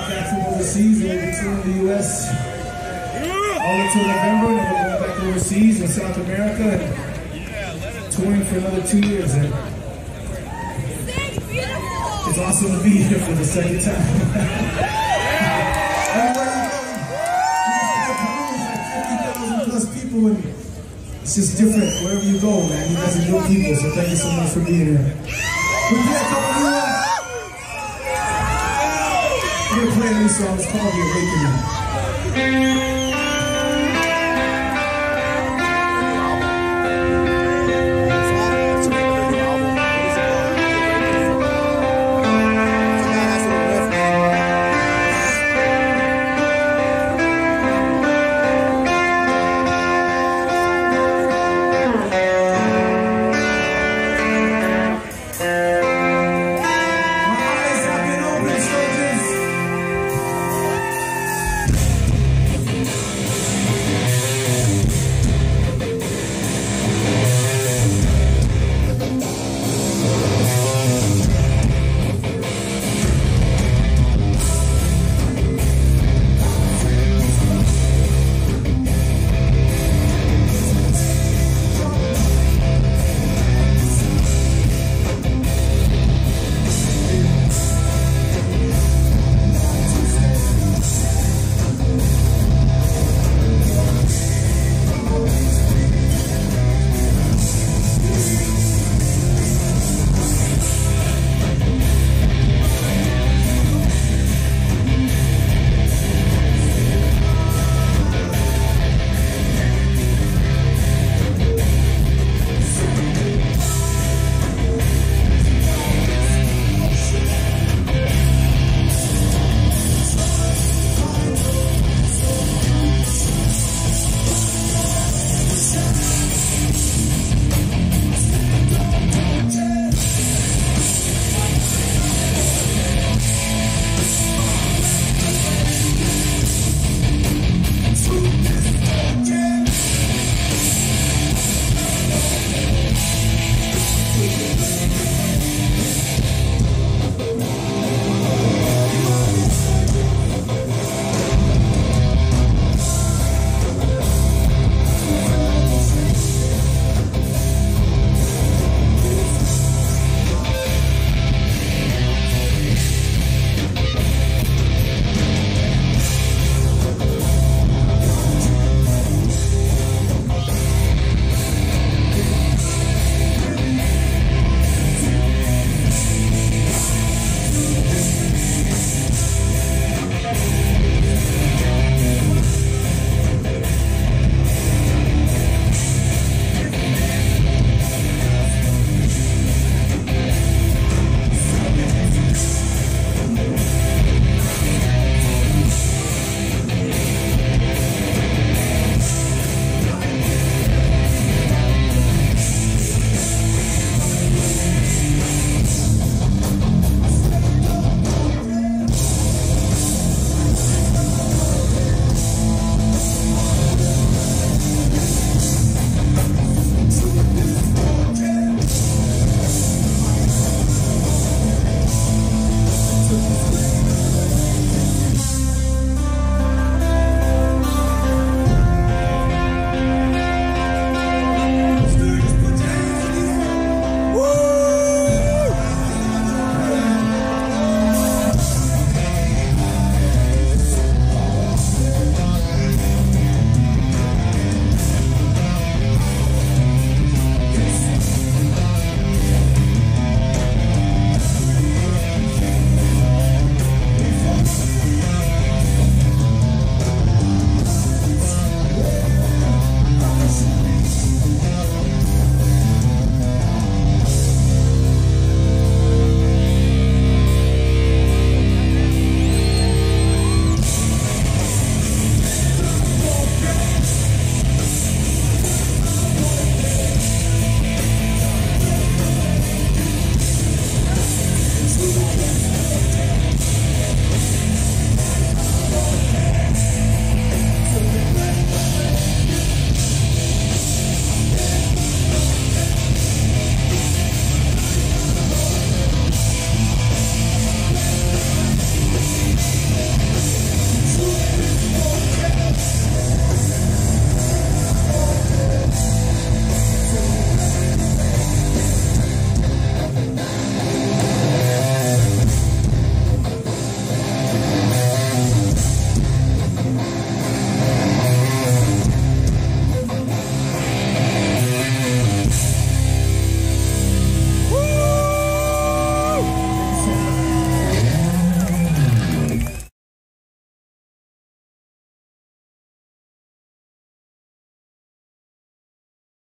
back from overseas. We'll be touring the U.S. all until November, and then we're going back overseas in South America and touring for another 2 years. And it's awesome to be here for the second time. Everywhere you go, 50,000 plus people, and it's just different wherever you go, man. You guys are good people, so thank you so much for being here. We're going to play a new song. It's called The Awakening.